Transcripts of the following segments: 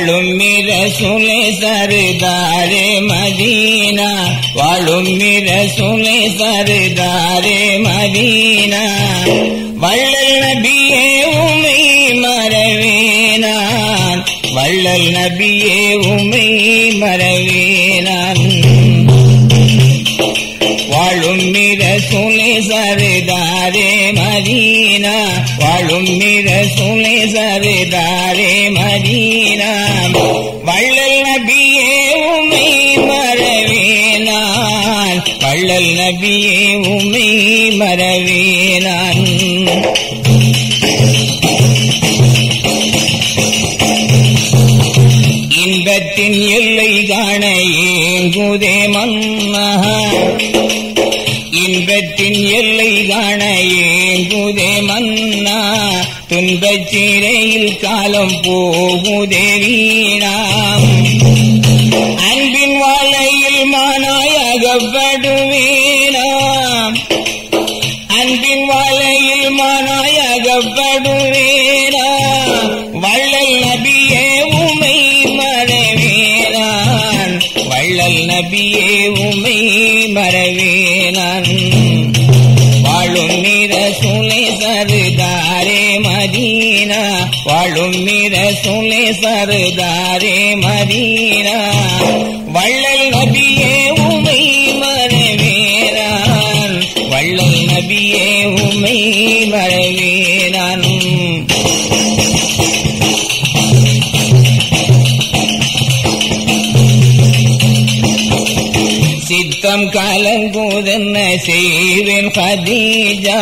வாழும் ரசூலே சர்தாரே மதீனா, வாழும் ரசூலே சர்தாரே மதீனா. வள்ளல் நபியே உம்மை மறவேனான், வள்ளல் நபியே உம்மை மறவேனான். வாழும் ரசூலே சர்தாரே மதீனா, வாழும் ரசூலே சர்தாரே மதீனா. வள்ளல் நபியே உம்மை மறவேனான், வள்ளல் நபியே உம்மை மறவேனான். இன்பத்தின் எல்லை காண ஏங்குதே மன்னா, இன்பத்தின் எல்லை காண ஏங்குதே மன்னா. துன்பச் சிறையில் காலம் போகுதே வீணாம், அன்பின் வாழையில் மானாயகப்படுவேனாம், அன்பின் வாழையில் மானாயகப்படுவேனாம். வள்ளல் நபியே உம்மை மறவேனான், வள்ளல் நபியே உம்மை மறவேனான். வாழும் ரசூலே சர்தாரே மதீனா, வாழும் ரசூலே சர்தாரே மதீனா. வள்ளல் நபியே உம்மை மறவேனான், வள்ளல் நபியே உம்மை மறவேனான். சித்தம் கலங்குதென்ன செய்வேன் கதீஜா,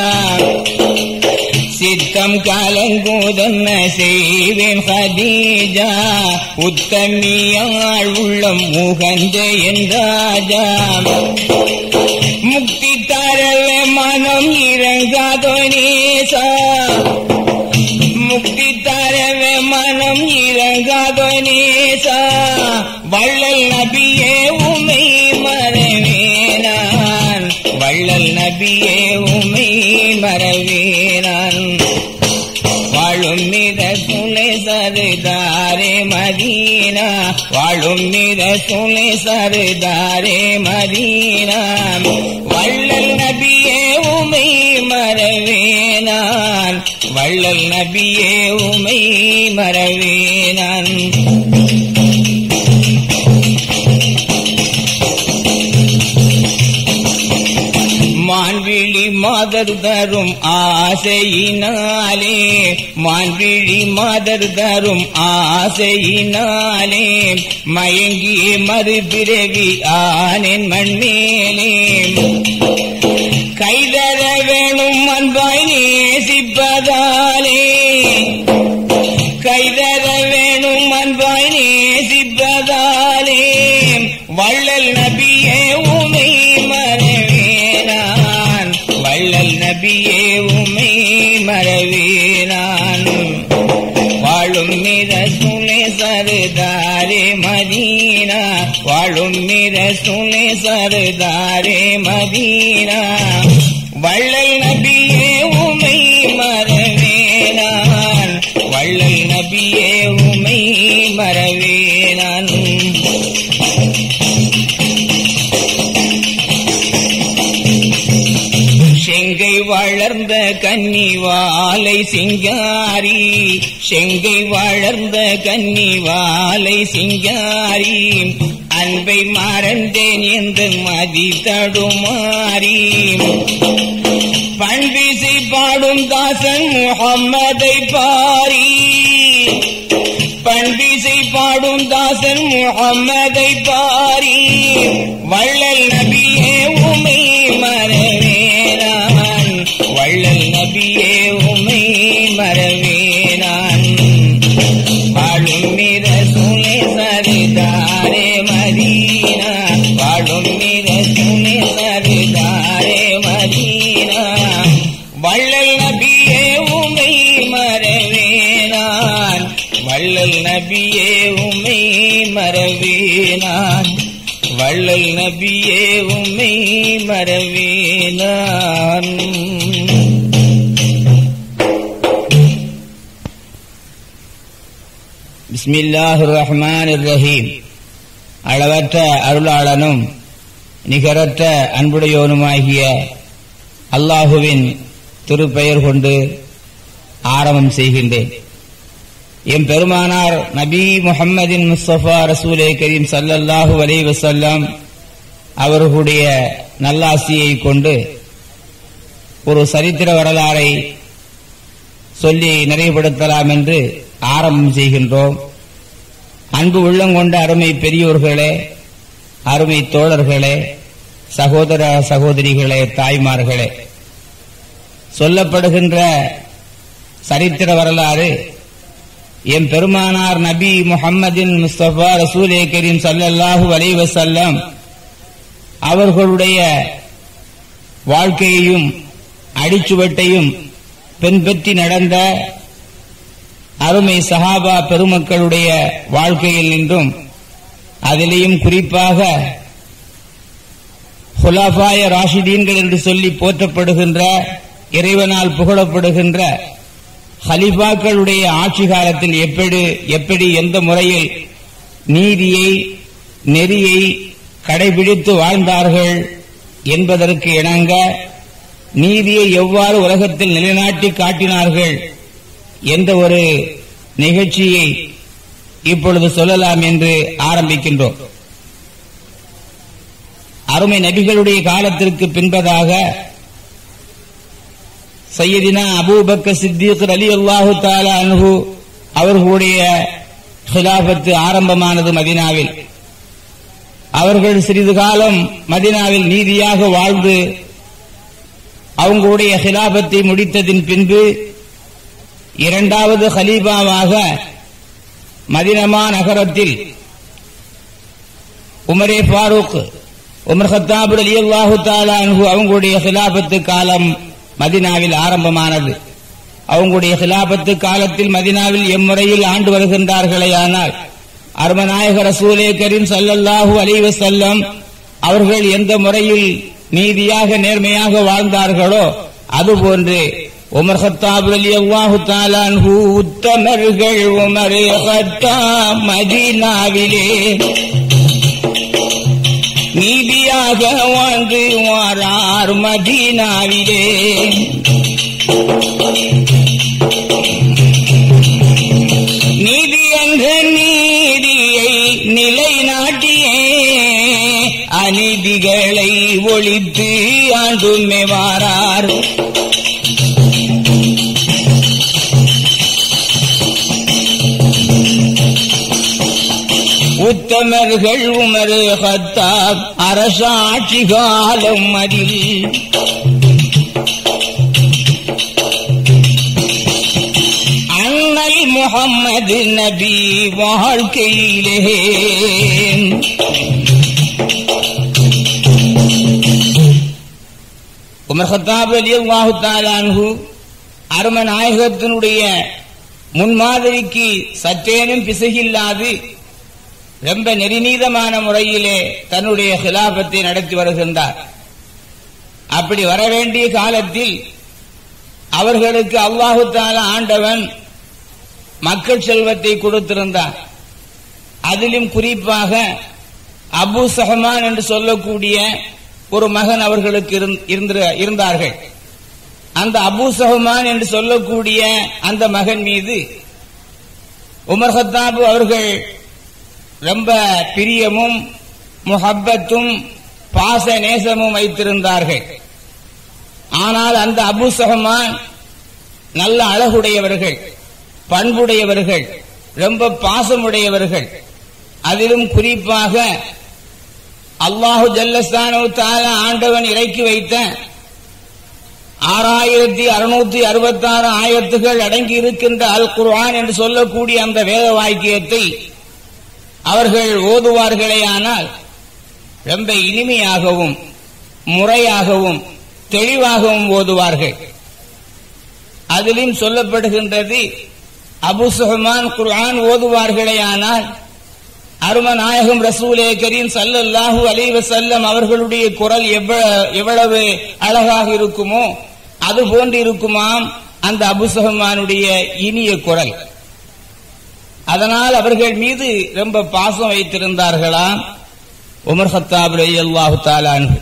சித்தம் கலங்குதென்ன செய்வேன் கதீஜா. உத்தமியாள் உள்ளம் முகந்த என்றாஜா, முக்தி தரவே மனம் இறங்காதோ நேசா, முக்தி தரவே மனம் இறங்காதோ நேசா. வள்ளல் நபியே உம்மை மறவேனான், வள்ளல் நபியே உம்மை மறவேனான். வாழும் ரசூலே சர்தாரே மதீனா, வாழும் ரசூலே சர்தாரே மதீனா. வள்ளல் நபியே உம்மை மறவேனான், வள்ளல் நபியே உம்மை மறவேனான். மான்விழி மாதர் தரும் ஆசையினாலே, மான்விழி மாதர் தரும் ஆசையினாலே. மயங்கிய மறுபிறவி ஆனேன் மண்மேலே, கைதர வேணும் அன்பாய் நேசிப்பதாலே, கைதர வேணும் அன்பாய் நேசிப்பதாலே. வள்ளல் நபியே உம்மை மறவேனான், வள்ளல் நபியே உம்மை மறவேனான். வாழும் ரசூலே சர்தாரே மதீனா, வாழும் ரசூலே சர்தாரே மதீனா. வள்ளல் நபியே உம்மை மறவேனான், வள்ளல் நபியே உம்மை மறவேனான். செங்கை வளர்ந்த கன்னிவாலை சிங்காரி, செங்கை வளர்ந்த கன்னிவாலை சிங்காரி. அன்பை மறந்தேன் என்று மதி தடுமாறி, பண்பிசை பாடும் தாசன் முஹம்மதை பாரி, பண்பிசை பாடும் தாசன் முஹம்மதை பாரி. வள்ளல் நபியே உம்மை மறவேனான், வள்ளல் நபியே உம்மை மறவேனான். வாழும் ரசூலே சர்தாரே மதீனா, வாழும் ரசூலே சர்தாரே மதீனா. வள்ளல் நபியே உம்மை மறவேனான், வள்ளல் நபியே உம்மை மறவேனான், வள்ளல் நபியே உம்மை மறவேனான். பிஸ்மில்லாஹிர் ரஹ்மானிர் ரஹீம். அளவற்ற அருளாளனும் நிகரற்ற அன்புடையோனுமாகிய அல்லாஹுவின் திருப்பெயர் கொண்டு ஆரம்பம் செய்கின்றேன். எம் பெருமானார் நபி முஹம்மதின் முஸ்தபா ரசூலே கரீம் ஸல்லல்லாஹு அலைஹி வஸல்லம் அவர்களுடைய நல்லாசியை கொண்டு ஒரு சரித்திர வரலாறை சொல்லி நிறைவுபடுத்தலாம் என்று ஆரம்பம் செய்கின்றோம். அன்பு உள்ளங்கொண்ட அருமை பெரியோர்களே, அருமை தோழர்களே, சகோதர சகோதரிகளே, தாய்மார்களே, சொல்லப்படுகின்ற சரித்திர வரலாறு எம் பெருமானார் நபி முஹம்மதின் முஸ்தபா ரசூலே கரீம் ஸல்லல்லாஹு அலைஹி வஸல்லம் அவர்களுடைய வாழ்க்கையையும் அடிச்சுவட்டையும் பின்பற்றி நடந்த அருமை சஹாபா பெருமக்களுடைய வாழ்க்கையில் நின்றும் அதிலேயும் குறிப்பாக ஹுலஃபாய ராஷிதீன்கள் என்று சொல்லி போற்றப்படுகின்ற, இறைவனால் புகழப்படுகின்ற ஹலிஃபாக்களுடைய ஆட்சி காலத்தில் எப்படி எந்த முறையில் நீதியை நெறியை கடைபிடித்து வாழ்ந்தார்கள் என்பதற்கு இணங்க நீதியை எவ்வாறு உலகத்தில் நிலைநாட்டி காட்டினார்கள் என்ற ஒரு நிகழ்ச்சியை இப்பொழுது சொல்லலாம் என்று ஆரம்பிக்கின்றோம். அருமை நபிகளுடைய காலத்திற்கு பின்பதாக சையதினா அபூபக்கர் சித்திக் ரலியல்லாஹு தஆலா அன்ஹு அவர்களுடைய ஹிலாஃபத்து ஆரம்பமானது மதீனாவில். அவர்கள் சிறிது காலம் மதீனாவில் நீதியாக வாழ்ந்து அவங்களுடைய ஹிலாஃபத்தை முடித்ததின் பின்பு இரண்டாவது ஹலீஃபாவாக மதீனா நகரத்தில் உமரே ஃபாரூக் உமர் கத்தாப் ரலியல்லாஹு தஆலா அன்ஹு அவங்களுடைய ஹிலாஃபத்து காலம் மதீனாவில் ஆரம்பமானது. அவங்களுடைய ஹிலாஃபத்து காலத்தில் மதீனாவில் எம்முறையில் ஆண்டு வருகின்றார்களேயானால் அருமநாயகர் ரசூலே கரீம் ஸல்லல்லாஹு அலைஹி வஸல்லம் அவர்கள் எந்த முறையில் நீதியாக நேர்மையாக வாழ்ந்தார்களோ அதுபோன்று உமர் கத்தாப் ரலியல்லாஹு தஆலா அன்ஹு உத்தமர்கள் உமர் கத்தாப் மதீனாவிலே நீதியாக வாழ்ந்து வாரார் மதீனாவிலே. நீதி என்ற நீதியை நிலைநாட்டியே அநீதிகளை ஒழித்து ஆண்டுமே வாரார். உத்தமர்கள் உமர் கத்தாப் அரசாட்சி காலம் அதில் அண்ணல் முஹம்மது நபி வாழ்க்கையிலே உமர் கத்தாப் ரலியல்லாஹு தஆலா அன்ஹு அரும நாயகத்தினுடைய முன்மாதிரிக்கு சற்றேனும் பிசகில்லாது ரொம்ப நெறிநீதமான முறையிலே தன்னுடைய ஹிலாபத்தை நடத்தி வருகின்றார். அப்படி வரவேண்டிய காலத்தில் அவர்களுக்கு அல்லாஹு தஆலா ஆண்டவன் மக்கள் செல்வத்தை கொடுத்திருந்தார். அதிலும் குறிப்பாக அபூ ஸஹ்மான் என்று சொல்லக்கூடிய ஒரு மகன் அவர்களுக்கு இருந்தார்கள். அந்த அபூ ஸஹ்மான் என்று சொல்லக்கூடிய அந்த மகன் மீது உமர் கத்தாப் அவர்கள் ரொம்ப பிரியமும் முஹப்பத்தும் பாச நேசமும் வைத்திருந்தார்கள். ஆனால் அந்த அபூ ஸஹ்மான் நல்ல அழகுடையவர்கள், பண்புடையவர்கள், ரொம்ப பாசமுடையவர்கள். அதிலும் குறிப்பாக அல்லாஹு ஜல்லஷானஹு தஆலா ஆண்டவன் இறக்கி வைத்த 6666 ஆயத்துகள் அடங்கி இருக்கின்ற அல் குர்ஆன் என்று சொல்லக்கூடிய அந்த வேத வாக்கியத்தை அவர்கள் ஓதுவார்களேயானால் ரொம்ப இனிமையாகவும் முறையாகவும் தெளிவாகவும் ஓதுவார்கள். அதிலும் சொல்லப்படுகின்றது அபூ ஸஹ்மான் குர்ஆன் ஓதுவார்களேயானால் அரும நாயகம் ரசூலே கரீம் ஸல்லல்லாஹு அலைஹி வஸல்லம் அவர்களுடைய குரல் எவ்வளவு அழகாக இருக்குமோ அது போன்று இருக்குமாம் அந்த அபூ ஸஹ்மானுடைய இனிய குரல். அதனால் அவர்கள் மீது ரொம்ப பாசம் வைத்திருந்தார்களாம் உமர் கத்தாப் ரலியல்லாஹு தஆலா அன்ஹு.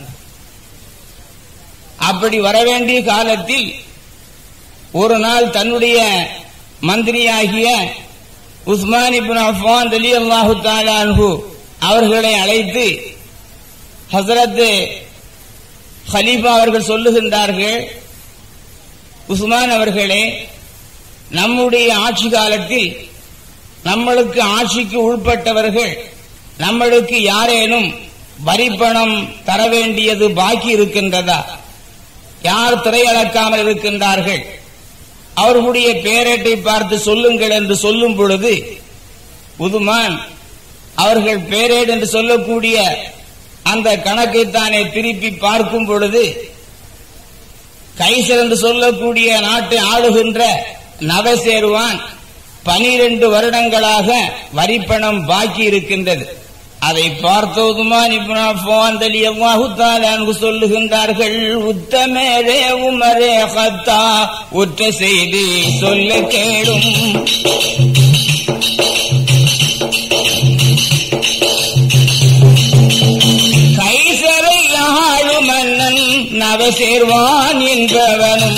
அப்படி வரவேண்டிய காலத்தில் ஒரு நாள் தன்னுடைய மந்திரியாகிய உஸ்மான் இப்னு அஃபான் ரலியல்லாஹு தஆலா அன்ஹு அவர்களை அழைத்து ஹஜ்ரத் கலீஃபா அவர்கள் சொல்லுகின்றார்கள், உஸ்மான் அவர்களே, நம்முடைய ஆட்சி காலத்தில் நம்மளுக்கு ஆட்சிக்கு உட்பட்டவர்கள் நம்மளுக்கு யாரேனும் வரிப்பணம் தர வேண்டியது பாக்கி இருக்கின்றதா? யார் திரையளக்காமல் இருக்கின்றார்கள்? அவர்களுடைய பேரேட்டை பார்த்து சொல்லுங்கள் என்று சொல்லும் பொழுது உதுமான் அவர்கள் பேரேடு என்று சொல்லக்கூடிய அந்த கணக்கைத்தானே திருப்பி பார்க்கும் பொழுது கைசர் என்று சொல்லக்கூடிய நாட்டை ஆளுகின்ற நவசேர்வான் 12 வருடங்களாக வரிப்பணம் பாக்கி இருக்கின்றது. அதை பார்த்த உஸ்மான் இப்னு அஃபான் ரலியல்லாஹு தஆலா அன்ஹு சொல்லுகின்றார்கள், உத்தமரே உமரே கத்தா உற்ற செய்தி சொல்ல கேளும். கைசரை ஆளு மன்னன் நவசேர்வான் என்பவனும்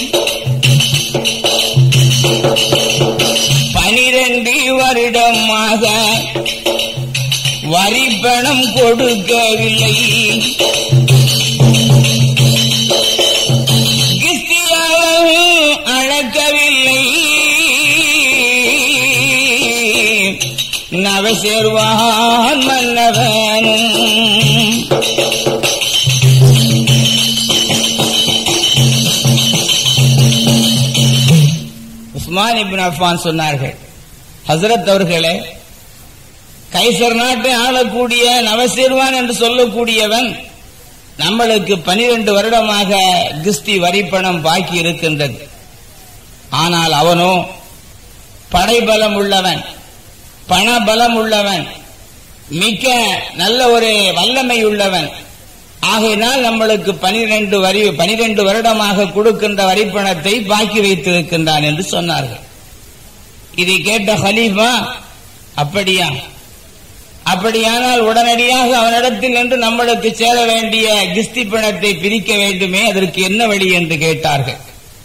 12 வருடமாக வரிப்பணம் கொடுக்கவில்லை. கிறிஸ்தியாவும் அழக்கவில்லை. நவசேர்வான் மன்னவனும் உஸ்மான் இப்னு அஃபான் சொன்னார்கள், ஹஜ்ரத் அவர்களே, கைசர் நாட்டை ஆளக்கூடிய நவசேர்வான் என்று சொல்லக்கூடியவன் நம்மளுக்கு 12 வருடமாக கிஸ்தி வரிப்பணம் பாக்கி இருக்கின்றது. ஆனால் அவனோ படைபலம் உள்ளவன், பணபலம் உள்ளவன், மிக்க நல்ல ஒரு வல்லமை உள்ளவன். ஆகையினால் நம்மளுக்கு 12 வருடமாக கொடுக்கின்ற வரிப்பணத்தை பாக்கி வைத்திருக்கின்றான் என்று சொன்னார்கள். இதை கேட்ட கலீஃபா, அப்படியா? அப்படியானால் உடனடியாக அவனிடத்தில் நின்று நம்மளுக்கு சேர வேண்டிய கிஸ்தி பணத்தை பிரிக்க வேண்டுமே, அதற்கு என்ன வழி என்று கேட்டார்கள்.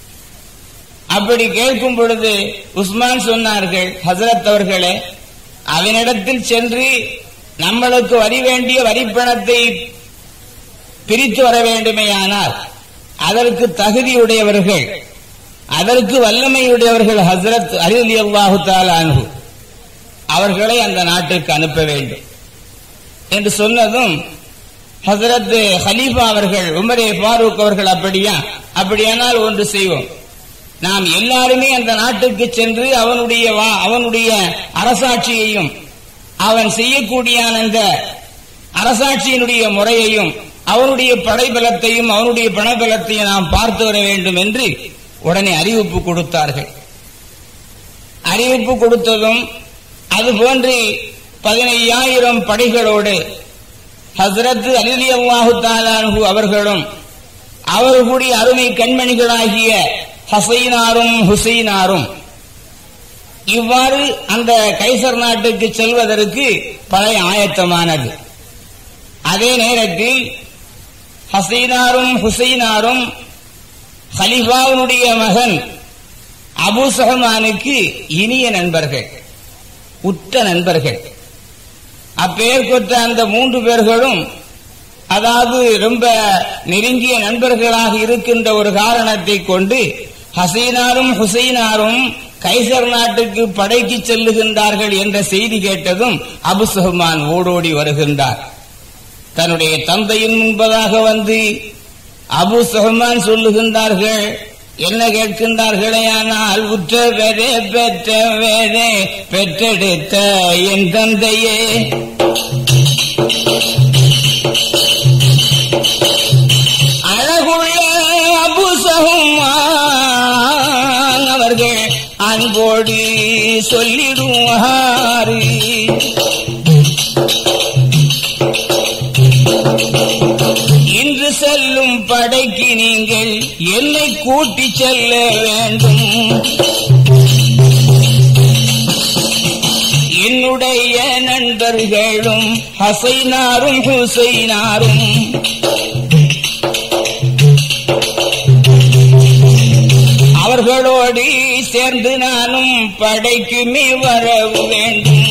அப்படி கேட்கும் பொழுது உஸ்மான் சொன்னார்கள், ஹஜ்ரத் அவர்களே, அவனிடத்தில் சென்று நம்மளுக்கு வரி வேண்டிய வரிப்பணத்தை பிரித்து வர வேண்டுமேயானால் அதற்கு தகுதியுடையவர்கள், அதற்கு வல்லமையுடையவர்கள் ஹஜ்ரத் அலி ரலியல்லாஹு தஆலா அன்ஹு அவர்களை அந்த நாட்டுக்கு அனுப்ப வேண்டும் என்று சொன்னதும் ஹஜ்ரத் கலீஃபா அவர்கள் உமரே ஃபாரூக் அவர்கள், அப்படியா? அப்படியானால் ஒன்று செய்வோம், நாம் எல்லாருமே அந்த நாட்டுக்கு சென்று அவனுடைய அரசாட்சியையும் அவன் செய்யக்கூடிய அந்த அரசாட்சியினுடைய முறையையும் அவனுடைய படைபலத்தையும் அவனுடைய பணபலத்தையும் நாம் பார்த்து வர வேண்டும் என்று உடனே அறிவிப்பு கொடுத்தார்கள். அறிவிப்பு கொடுத்ததும் அதுபோன்று 15,000 படைகளோடு ஹஜ்ரத் அலி ரலியல்லாஹு தஆலா அன்ஹு அவர்களும் அவர்களுடைய அருமை கண்மணிகளாகிய ஹசைனாரும் ஹுசைனாரும் இவ்வாறு அந்த கைசர் நாட்டுக்கு செல்வதற்கு படை ஆயத்தமானது. அதே நேரத்தில் ஹசைனாரும் ஹுசைனாரும் கலீஃபாவுடைய மகன் அபூ சுஹ்மானுக்கு இனிய நண்பர்கள், உற்ற நண்பர்கள். அப்பெயர் பெற்ற அந்த 3 பேர்களும் அதாவது ரொம்ப நெருங்கிய நண்பர்களாக இருக்கின்ற ஒரு காரணத்தை கொண்டு ஹசைனாரும் ஹுசைனாரும் கைசர் நாட்டுக்கு படைக்கு செல்லுகின்றார்கள் என்ற செய்தி கேட்டதும் அபூ சுஹ்மான் ஓடோடி வருகின்றார். தன்னுடைய தந்தையின் முன்பதாக வந்து அபூ சுஹ்மான் சொல்லுகின்றார்கள், என்ன கேட்கின்றார்களே, ஆனால் உற்றவரே பெற்றவரே பெற்றெடுத்த என் தந்தையே, அழகுள்ள அபூ சுஹ்மான் அவர்கள் அன்போடு சொல்லிடுவாரு, இன்று செல்லும் படைக்கு நீங்கள் என்னை கூட்டி செல்ல வேண்டும். பேர்களும் ஹசைனாரும் ஹுசைனாரும் அவர்களோடு சேர்ந்து நானும் படைக்குமே வர வேண்டும்.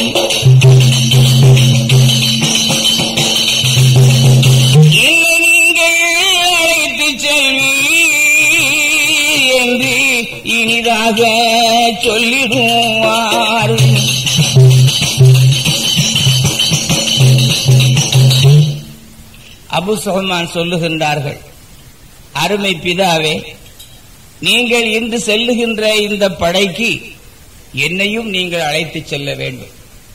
என்னை நீங்கள் அழைத்து செல்வி என்று இனிதாக சொல்லிடுவார். அபு சுஹைமான் சொல்லுகின்றார்கள், அருமை பிதாவே, நீங்கள் இன்று செல்லுகின்ற இந்த படைக்கு என்னையும் நீங்கள் அழைத்து செல்ல வேண்டும்.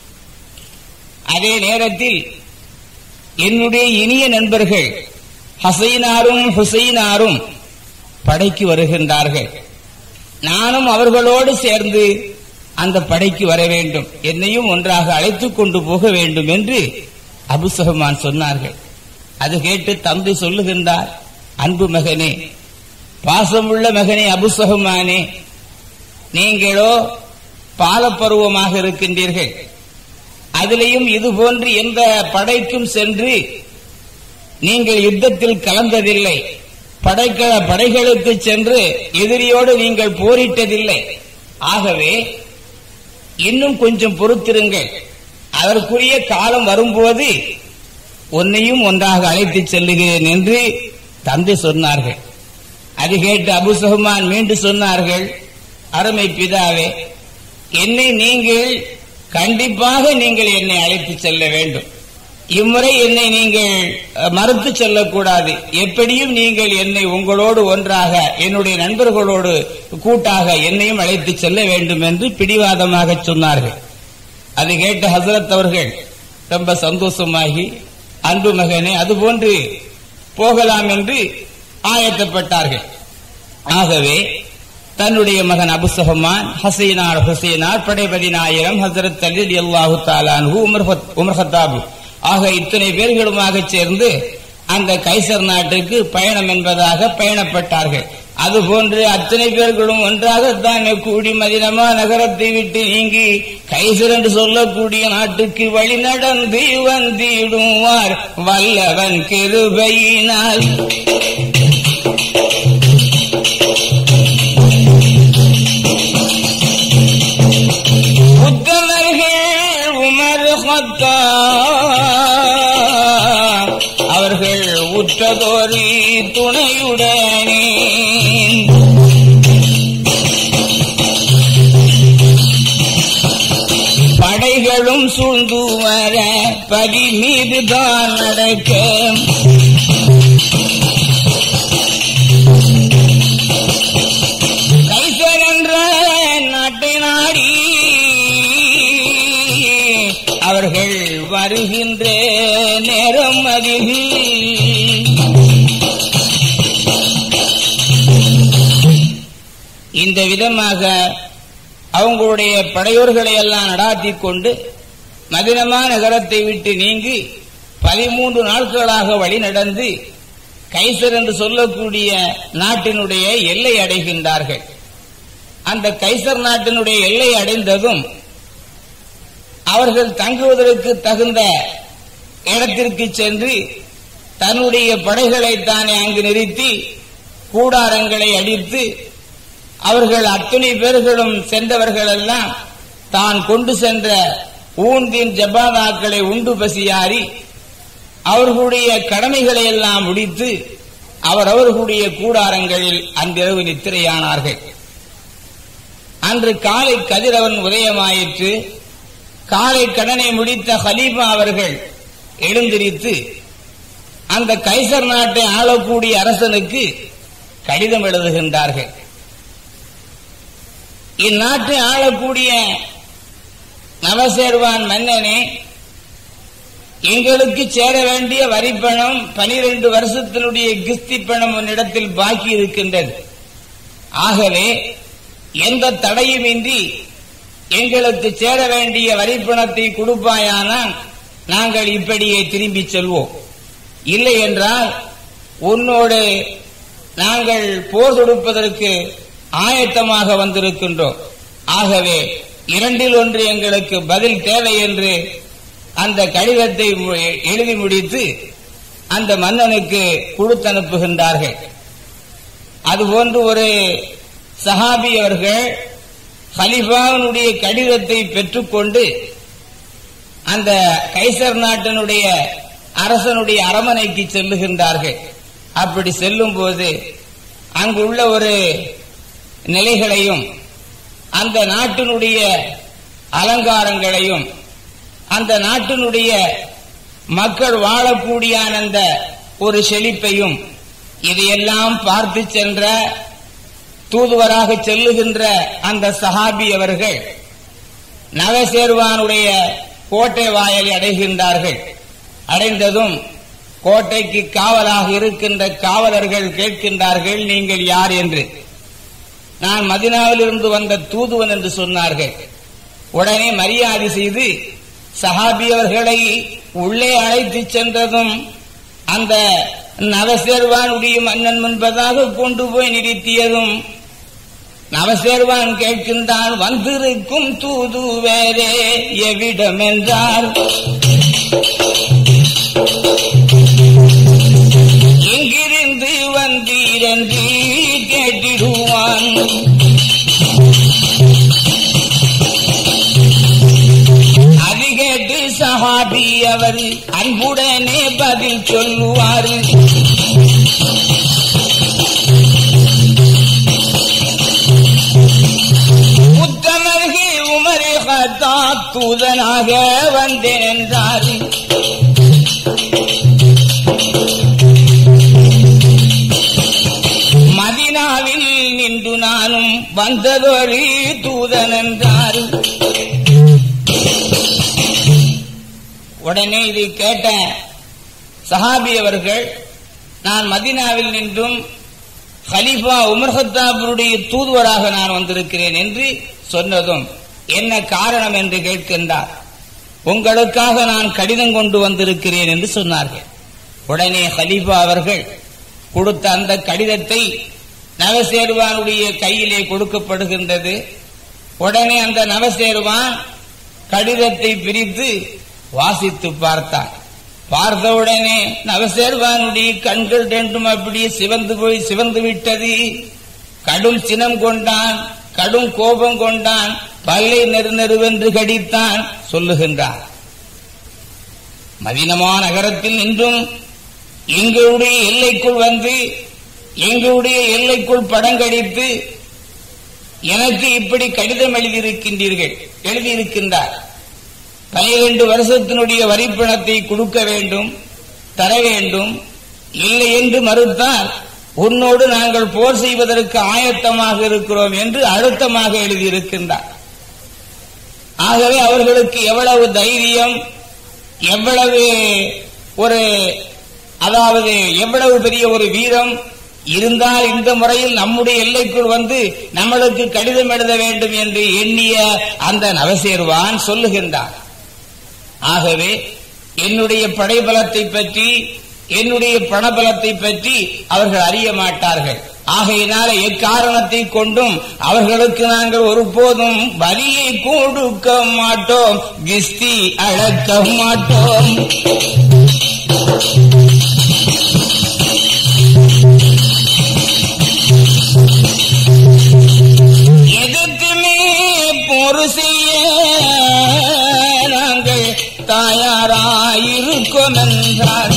அதே நேரத்தில் என்னுடைய இனிய நண்பர்கள் ஹசைனாரும் ஹுசைனாரும் படைக்கு வருகின்றார்கள். நானும் அவர்களோடு சேர்ந்து அந்த படைக்கு வர வேண்டும், என்னையும் ஒன்றாக அழைத்துக் கொண்டு போக வேண்டும் என்று அபு சுஹைமான் சொன்னார்கள். அது கேட்டு தந்தை சொல்லுகின்றார், அன்பு மகனே, பாசமுள்ள மகனே அபு சுஹைமானே, நீங்களோ பாலப்பருவமாக இருக்கின்றீர்கள். அதிலேயும் இதுபோன்று எந்த படைக்கும் சென்று நீங்கள் யுத்தத்தில் கலந்ததில்லை. படைகளுக்கு சென்று எதிரியோடு நீங்கள் போரிட்டதில்லை. ஆகவே இன்னும் கொஞ்சம் பொறுத்திருங்கள், அதற்குரிய காலம் வரும்போது உன்னையும் ஒன்றாக அழைத்து செல்லுகிறேன் என்று தந்தை சொன்னார்கள். அது கேட்டு அபு சுஹைமான் மீண்டும் சொன்னார்கள், அருமை பிதாவே, என்னை நீங்கள் கண்டிப்பாக நீங்கள் என்னை அழைத்து செல்ல வேண்டும். இம்முறை என்னை நீங்கள் மறுத்து செல்லக்கூடாது. எப்படியும் நீங்கள் என்னை உங்களோடு ஒன்றாக என்னுடைய நண்பர்களோடு கூட்டாக என்னையும் அழைத்து செல்ல வேண்டும் என்று பிடிவாதமாக சொன்னார்கள். அது கேட்ட ஹசரத் அவர்கள் ரொம்ப சந்தோஷமாகி, அன்பு மகனே, அதுபோன்று போகலாம் என்று ஆயத்தப்பட்டார்கள். ஆகவே தன்னுடைய மகன் அபு சுஹைமான், ஹசைனார் ஹுசைனார், படைபதி நாயகம் ஹசரத் அலி ரலியல்லாஹு தஆலா அன்ஹு, உமர் கத்தாப் ஆக இத்தனை பேர்களுமாக சேர்ந்து அந்த கைசர் நாட்டுக்கு பயணம் என்பதாக பயணப்பட்டார்கள். அதுபோன்று அத்தனை பேர்களும் ஒன்றாகத்தானே கூடி மதீனா நகரத்தை விட்டு நீங்கி கைசர் என்று சொல்லக்கூடிய நாட்டுக்கு வழி நடந்து வந்திடுவார் வல்லவன் கிருபையினால். உத்தமர்கள் உமர் கத்தாப் அவர்கள் உற்றதோரி துணையுடனே படைகளும் சூழ்ந்து வர பதி மீதுதான் நடக்க கைசர் என்ற நாட்டை நாடி அவர்கள் வருகின்ற நேரம் அதில் இந்த விதமாக அவங்களுடைய படையோர்களை எல்லாம் நடாத்தி கொண்டு மதீனா நகரத்தை விட்டு நீங்கி 13 நாட்களாக வழி நடந்து கைசர் என்று சொல்லக்கூடிய நாட்டினுடைய எல்லை அடைகின்றார்கள். அந்த கைசர் நாட்டினுடைய எல்லை அடைந்ததும் அவர்கள் தங்குவதற்கு தகுந்த இடத்திற்கு சென்று தன்னுடைய படைகளை தானே அங்கு நிறுத்தி கூடாரங்களை அடித்து அவர்கள் அத்தனை பேர்களும் சென்றவர்கள் எல்லாம் தான் கொண்டு சென்ற ஊந்தின் ஜபாதாக்களை உண்டு பசியாறி அவர்களுடைய கடமைகளை எல்லாம் முடித்து அவரவர்களுடைய கூடாரங்களில் அன்றிரவு நித்திரையானார்கள். அன்று காலை கதிரவன் உதயமாயிற்று. காலை கடனை முடித்த ஹலீஃபா அவர்கள் எழுந்திரித்து அந்த கைசர் நாட்டை ஆளக்கூடிய அரசனுக்கு கடிதம் எழுதுகின்றார்கள். இந்நாட்டை ஆளக்கூடிய நவசேர்வான் மன்னனே, எங்களுக்கு சேர வேண்டிய வரிப்பணம் 12 வருஷத்தினுடைய கிஸ்தி பணம் உன்னிடத்தில் பாக்கி இருக்கின்றது. ஆகவே எந்த தடையுமின்றி எங்களுக்கு சேர வேண்டிய வரிப்பணத்தை கொடுப்பாயானால் நாங்கள் இப்படியே திரும்பி செல்வோம். இல்லை என்றால் உன்னோடு நாங்கள் போர் தொடுப்பதற்கு ஆயத்தமாக வந்திருக்கின்றோம். ஆகவே 2 எங்களுக்கு பதில் தேவை என்று அந்த கடிதத்தை எழுதி முடித்து அந்த மன்னனுக்கு கொடுத்து அனுப்புகின்றார்கள். அதுபோன்று ஒரு சஹாபி அவர்கள் கலிஃபாவினுடைய கடிதத்தை பெற்றுக்கொண்டு அந்த கைசர் நாட்டினுடைய அரசனுடைய அரமனைக்கு செல்லுகின்றார்கள். அப்படி செல்லும் போது அங்குள்ள ஒரு நிலைகளையும் அந்த நாட்டினுடைய அலங்காரங்களையும் அந்த நாட்டினுடைய மக்கள் வாழக்கூடிய அந்த ஒரு செழிப்பையும் இதையெல்லாம் பார்த்து சென்ற தூதுவராக செல்லுகின்ற அந்த சஹாபி அவர்கள் நவசேர்வானுடைய கோட்டை வாயலை அடைகின்றார்கள். அடைந்ததும் கோட்டைக்கு காவலாக இருக்கின்ற காவலர்கள் கேட்கின்றார்கள், நீங்கள் யார் என்று. நான் மதீனாவிலிருந்து வந்த தூதுவன் என்று சொன்னார்கள். உடனே மரியாதை செய்து சஹாபி அவர்களை உள்ளே அழைத்து சென்றதும் அந்த நவசேர்வானுடைய மன்னன் முன்பதாக கொண்டு போய் நிறுத்தியதும் நவசேர்வான் கேட்கின்றான், வந்திருக்கும் தூது வேறே எவ்விடம் என்றார். எங்கிருந்து வந்தீரென்று கேட்டிடுவான். அது கேட்டு சஹாபி அவர் அன்புடனே பதில் சொல்லுவார். உத்தமர்கள் உமரே கத்தாப் தூதனாக வந்தேன் என்றார். மதீனாவில் நின்று நானும் வந்ததொரு தூதன் என்றார். உடனே இதை கேட்ட சஹாபி அவர்கள், நான் மதீனாவில் நின்றும் கலீஃபா உமர் கத்தாபுடைய தூதுவராக நான் வந்திருக்கிறேன் என்று சொன்னதும் என்ன காரணம் என்று கேட்கின்றார். உங்களுக்காக நான் கடிதம் கொண்டு வந்திருக்கிறேன் என்று சொன்னார்கள். உடனே கலீஃபா அவர்கள் கொடுத்த அந்த கடிதத்தை நவசேர்வானுடைய கையிலே கொடுக்கப்படுகின்றது. உடனே அந்த நவசேர்வான் கடிதத்தை பிரித்து வாசித்து பார்த்தான். பார்த்தவுடனே நவசேர்வானுடைய கண்கள் ரெண்டும் அப்படியே சிவந்து விட்டது. கடும் சினம் கொண்டான், கடும் கோபம் கொண்டான், பல்லை நெருநெருவென்று கடித்தான். சொல்லுகின்றார், மதீனா நகரத்தில் நின்றும் எங்களுடைய எல்லைக்குள் வந்து எங்களுடைய எல்லைக்குள் படங்கடித்து எனக்கு இப்படி கடிதம் எழுதியிருக்கின்றார். 12 வருஷத்தினுடைய வரிப்பணத்தை கொடுக்க வேண்டும், தர வேண்டும். இல்லை என்று மறுத்தால் உன்னோடு நாங்கள் போர் செய்வதற்கு ஆயத்தமாக இருக்கிறோம் என்று அழுத்தமாக எழுதியிருக்கின்றார். ஆகவே அவர்களுக்கு எவ்வளவு தைரியம், எவ்வளவு எவ்வளவு பெரிய ஒரு வீரம் இருந்தால் இந்த முறையில் நம்முடைய எல்லைக்குள் வந்து நம்மளுக்கு கடிதம் எழுத வேண்டும் என்று எண்ணிய அந்த நவசேர்வான் சொல்லுகின்றார். ஆகவே என்னுடைய படைபலத்தை பற்றி, என்னுடைய பணபலத்தை பற்றி அவர்கள் அறிய மாட்டார்கள். ஆகையினால எக்காரணத்தை கொண்டும் அவர்களுக்கு நாங்கள் ஒருபோதும் வரியை கொடுக்க மாட்டோம், கிஸ்தி அழக்க மாட்டோம். எதற்குமே போர் செய்ய நாங்கள் தயாராயிருக்கும் என்றார்.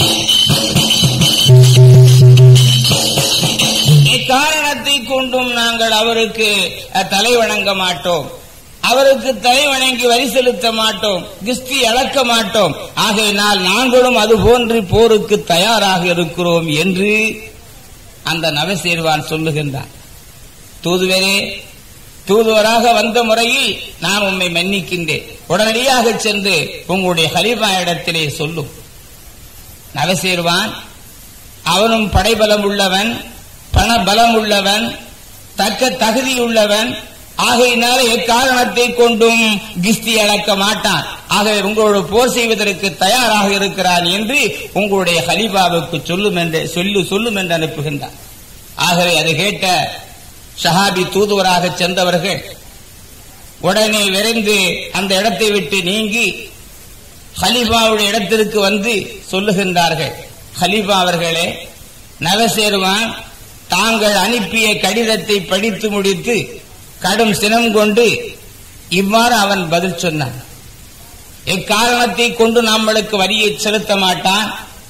இக்காரணத்தை கொண்டும் நாங்கள் அவருக்கு தலை வணங்க மாட்டோம், அவருக்கு தலை வணங்கி வரி செலுத்த மாட்டோம், கிஸ்தி அளக்க மாட்டோம். ஆகையினால் நாங்களும் அதுபோன்று போருக்கு தயாராக இருக்கிறோம் என்று அந்த நவசேர்வான் சொல்லுகின்றான். தூதுவரே, தூதுவராக வந்த முறையில் நான் உம்மை மன்னிக்கின்றேன், உடனடியாக சென்று உங்களுடைய கலீஃபா இடத்திலே சொல்லும். நவசேர்வான் அவனும் படைபலம் உள்ளவன், பணபலம் உள்ளவன், தக்க தகுதியுள்ளவன். ஆகையினால எக்காரணத்தை கொண்டும் கிஸ்தி அளக்க மாட்டான். ஆகவே உங்களோடு போர் செய்வதற்கு தயாராக இருக்கிறான் என்று உங்களுடைய கலீஃபாவுக்கு சொல்லும் என்று அனுப்புகின்றார். ஆகவே அதை கேட்ட ஷஹாபி தூதுவராக சென்றவர்கள் உடனே விரைந்து அந்த இடத்தை விட்டு நீங்கி ஹலீஃபாவுடைய இடத்திற்கு வந்து சொல்லுகின்றார்கள், ஹலீஃபா அவர்களே, நவசேருவான் தாங்கள் அனுப்பிய கடிதத்தை படித்து முடித்து கடும் சினம் கொண்டு இவ்வாறு அவன் பதில் சொன்னான். இக்காரணத்தை கொண்டு நம்மளுக்கு வரியை செலுத்த மாட்டான்,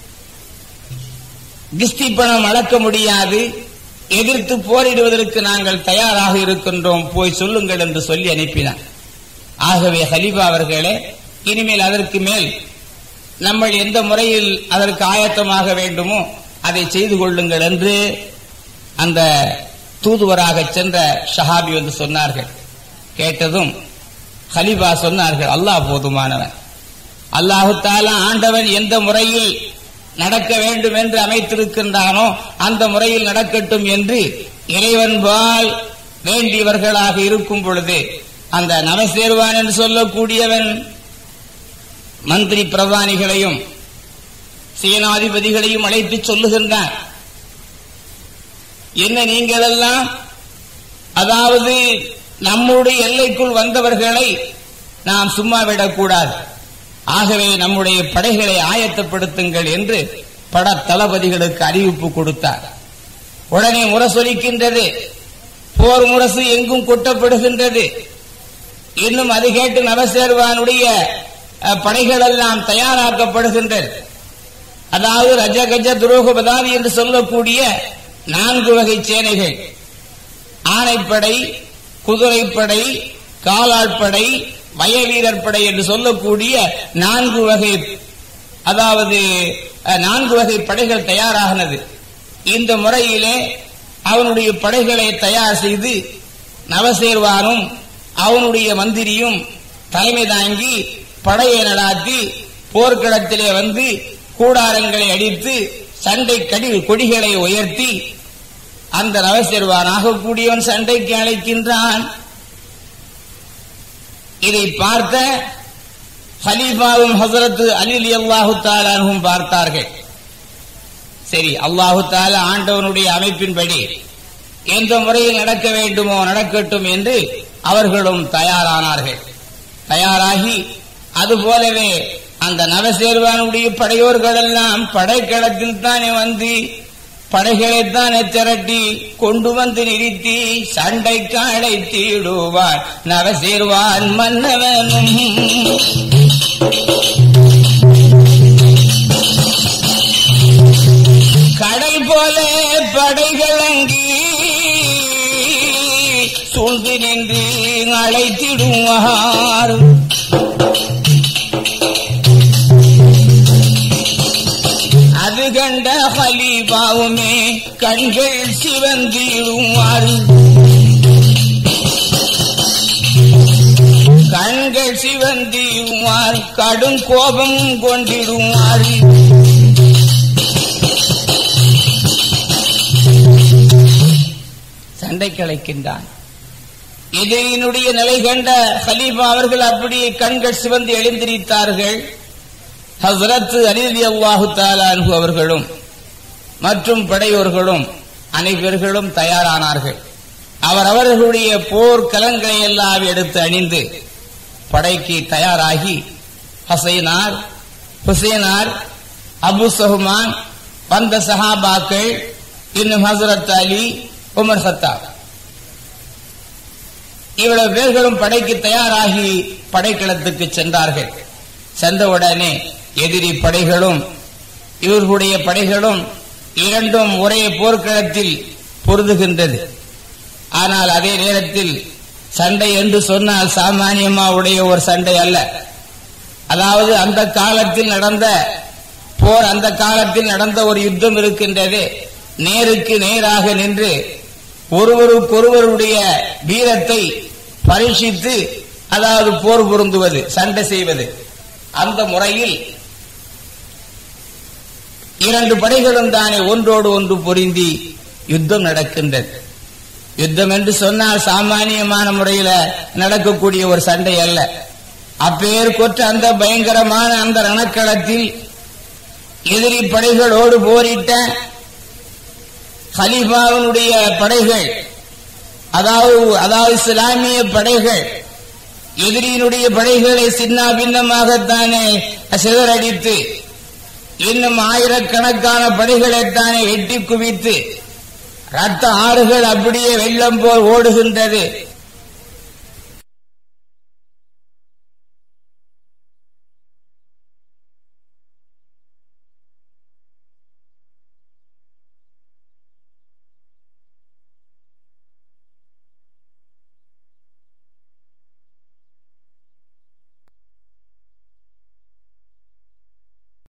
கிஸ்தி பணம் அளக்க முடியாது, எதிர்த்து போரிடுவதற்கு நாங்கள் தயாராக இருக்கின்றோம், போய் சொல்லுங்கள் என்று சொல்லி அனுப்பினான். ஆகவே ஹலீஃபா அவர்களே, இனிமேல் அதற்கு மேல் நம்ம எந்த முறையில் அதற்கு ஆயத்தமாக வேண்டுமோ அதை செய்து கொள்ளுங்கள் என்று அந்த தூதுவராக சென்ற ஷஹாபி வந்து சொன்னார்கள். கேட்டதும் ஹலீஃபா சொன்னார்கள், அல்லாஹ் போதுமானவன், அல்லாஹு தஆலா ஆண்டவன் எந்த முறையில் நடக்க வேண்டும் என்று அமைத்திருக்கின்றானோ அந்த முறையில் நடக்கட்டும் என்று இறைவன்பால் வேண்டியவர்களாக இருக்கும் பொழுது அந்த நவசேர்வான் என்று சொல்லக்கூடியவன் மந்திரி பிரதானிகளையும் சேனாதிபதிகளையும் அழைத்து சொல்லுகின்றான், என்ன நீங்கள் எல்லாம், அதாவது நம்முடைய எல்லைக்குள் வந்தவர்களை நாம் சும்மா விடக்கூடாது, ஆகவே நம்முடைய படைகளை ஆயத்தப்படுத்துங்கள் என்று பட தளபதிகளுக்கு அறிவிப்பு கொடுத்தார். உடனே முரசொலிக்கின்றது, போர் முரசு எங்கும் கொட்டப்படுகின்றது. இன்னும் அது கேட்டு நவசேர்வானுடைய படைகள் எல்லாம் தயாராக்கப்படுகின்றது. அதாவது ரஜகஜ துரோகபதாதி என்று சொல்லக்கூடிய 4 வகை சேனைகள், ஆணைப்படை, குதிரைப்படை, காலாட்படை, வயவீரர் படை என்று சொல்லக்கூடிய 4 வகை, அதாவது 4 வகை படைகள் தயாராகினது. இந்த முறையிலே அவனுடைய படைகளை தயார் செய்து நவசேர்வானும் அவனுடைய மந்திரியும் தலைமை தாங்கி படையை நடாத்தி போர்க்களத்திலே வந்து கூடாரங்களை அடித்து சண்டை கொடிகளை உயர்த்தி அந்த நவசேர்வானாக கூடியவன் சண்டைக்கு அழைக்கின்றான். இதை பார்த்த ஹலீஃபாவும் ஹஸரத் அலி ரலியல்லாஹு தஆலா அன்ஹும் பார்த்தார்கள். சரி, அல்லாஹு தஆலா ஆண்டவனுடைய அமைப்பின்படி எந்த முறையில் நடக்க வேண்டுமோ நடக்கட்டும் என்று அவர்களும் தயாரானார்கள். தயாராகி அதுபோலவே அந்த நவசேர்வானுடைய படையோர்கள் எல்லாம் படைக்களத்தில் தானே வந்து படைகளைத்தானே திரட்டி கொண்டு வந்து நிறுத்தி சண்டைக்கு அழைத்திடுவான் நவசேர்வான் மன்னவனும். கடல் போல படைகள் அங்கி சூழ்ந்து நின்று அழைத்திடுவார். அது கண்ட ஹலீஃபாவுமே கண்கள் சிவந்திடுவார். கண்கள் சிவந்திடுவார், கடும் கோபம் கொண்டிடுவார். சண்டைக்கு அழைக்கின்றான். எதிரியினுடைய நிலை கண்ட ஹலீஃபா அவர்கள் அப்படியே கண்கள் சிவந்து எழுந்திருத்தார்கள். ஹஸரத் அலி ரலியல்லாஹு தஆலா அன்ஹு அவர்களும் மற்றும் படையோர்களும் அனைவர்களும் தயாரானார்கள். அவர்களுடைய போர் கலங்களை எல்லாம் எடுத்து அணிந்து படைக்கு தயாராகி ஹுசைனார், அபு சுஹ்மான், வந்த சஹாபாக்கள், இன்னும் ஹஸரத் அலி, உமர் கத்தாப், இவ்வளவு பேர்களும் படைக்கு தயாராகி படைக்களத்துக்கு சென்றார்கள். சென்றவுடனே எதிரி படைகளும் இவர்களுடைய படைகளும் இரண்டும் ஒரே போர்க்களத்தில் பொருதுகின்றது. ஆனால் அதே நேரத்தில் சண்டை என்று சொன்னால் சாமானியமாவுடைய ஒரு சண்டை அல்ல. அதாவது அந்த காலத்தில் நடந்த போர், அந்த காலத்தில் நடந்த ஒரு யுத்தம் இருக்கின்றது. நேருக்கு நேராக நின்று ஒருவருக்கொருவருடைய வீரத்தை பரீட்சித்து, அதாவது போர் பொருந்துவது, சண்டை செய்வது. அந்த முறையில் இரண்டு படைகளும் தானே ஒன்றோடு ஒன்று பொருந்தி யுத்தம் நடக்கின்றது. யுத்தம் என்று சொன்னால் சாமானியமான முறையில் நடக்கக்கூடிய ஒரு சண்டை அல்ல. அப்பேர் கொற்ற அந்த பயங்கரமான அந்த ரணக்களத்தில் எதிரி படைகளோடு போரிட்ட கலீஃபாவினுடைய படைகள், அதாவது இஸ்லாமிய படைகள் எதிரியினுடைய படைகளை சின்ன பின்னமாகத்தானே சிதறடித்து, இன்னும் ஆயிரக்கணக்கான படைகளைத்தானே எட்டி குவித்து, ரத்த ஆறுகள் அப்படியே வெள்ளம் போல் ஓடுகின்றது.